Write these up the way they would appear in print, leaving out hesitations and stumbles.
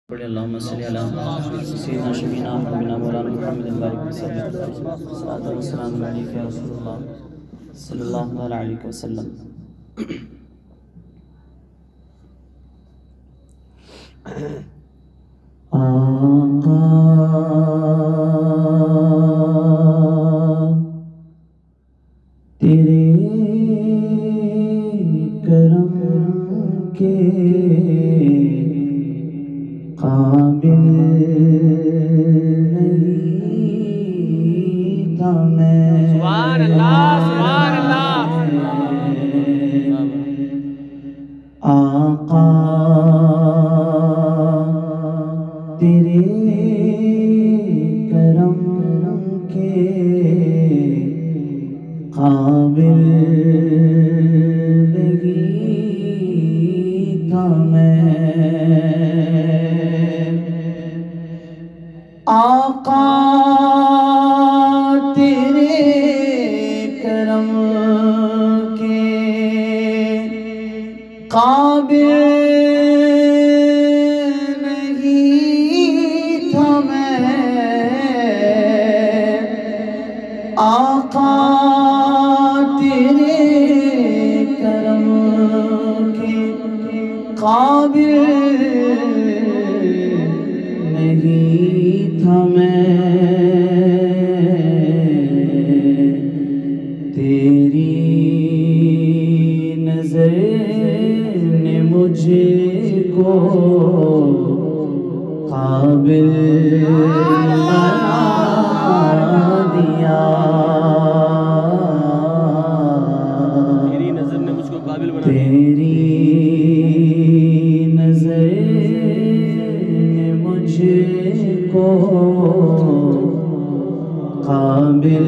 اللهم صل على سيدنا شفيعنا محمد مولانا محمد بارك وسلم صلاة والسلام عليك يا رسول الله صلى الله عليه وسلم. آقا تیرے کرم کے قابل نہیں تھا میں. سبحان اللہ سبحان اللہ. آقا تیرے کرم کے قابل نہیں تھا میں. آقا تیرے کرم کے قابل نہیں تھا میں. آقا تیرے کرم کے قابل نہیں تھا میں. تیری نظر نے مجھ کو قابل بنا دیا. تیری نظر نے مجھ کو قابل بنا دیا. تیری نظر نے مجھ کو قابل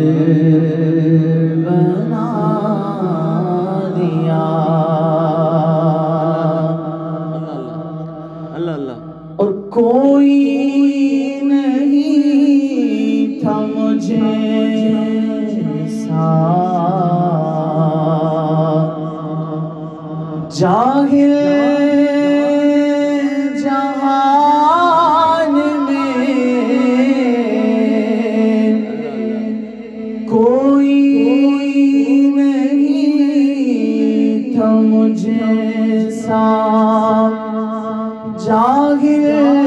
بنا دیا. اللہ اللہ. اور کوئی نہیں تھا مجھے سا جاہل جہان میں. کوئی نہیں تھا مجھے سا جاہل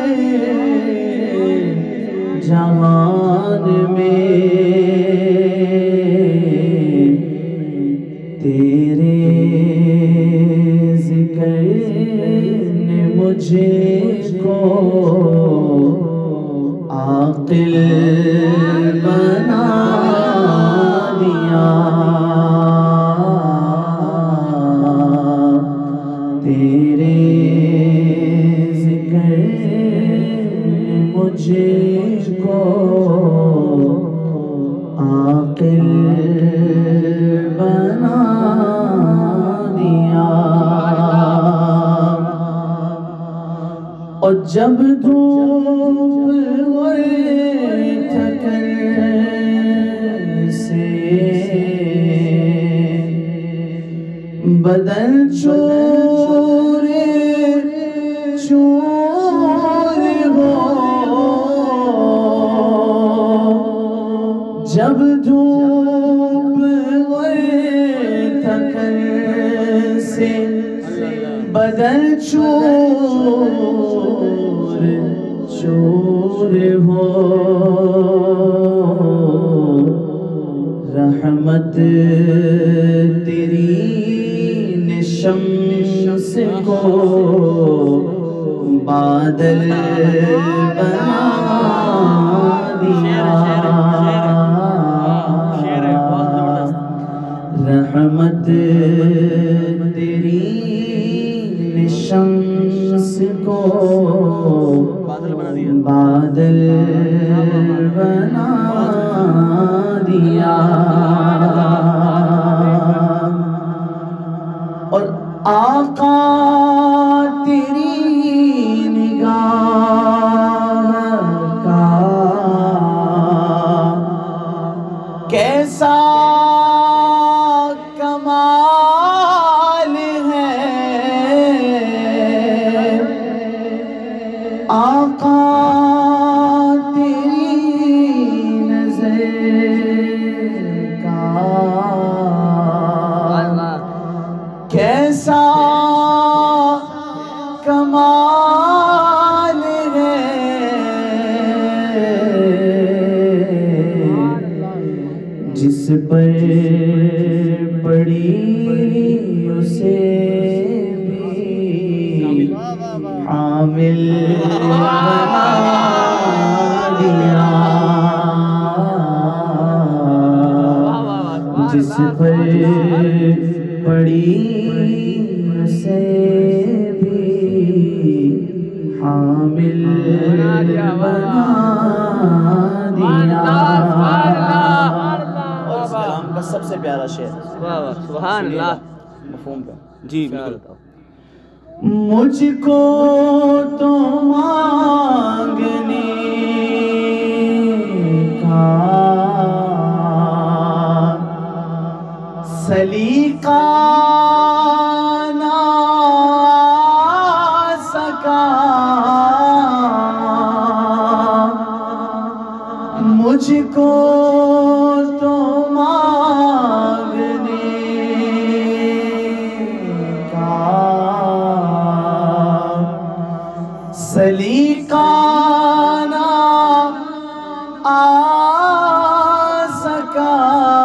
جہان میں. تیرے ذکر نے مجھے کو عاقل بنا دیا. تیرے ذکر نے مجھے کو عاقل بنا دیا. اور جب دھوپ تھکن سے بدن چور چور ہو. جب دھوپ تھکن سے بدن چور چور ہو. رحمت تیری نے شمس کو بادل بنا دیا. رحمت تیری نے شمس کو بادل بنا دیا. اور آقا تیری نگاہ کا کیسا کمال ہے. آقا کیسا کمال ہے جس پر پڑی اسے بھی حامل بنا دیا، جس پر پڑی اسے بھی حامل بنا دیا۔ اور اس کلام کا سب سے پیارا شعر، سبحان اللہ، مفہوم کا، جی بالکل۔ مجھ کو تو مانگنے کا سلیقہ نہ سکا، مجھ کو تو مانگنے کا سلیقہ نہ آ سکا،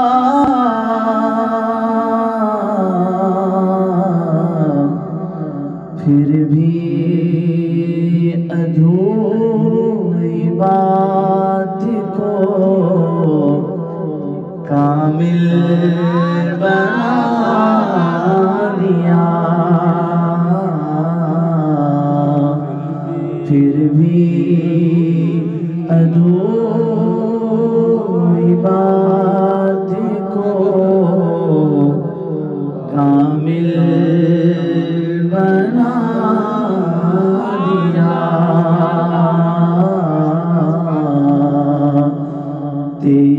پھر بھی ادھوری بات کو کامل بنا دیا، پھر بھی ادھوری بات کو کامل بنا دیا،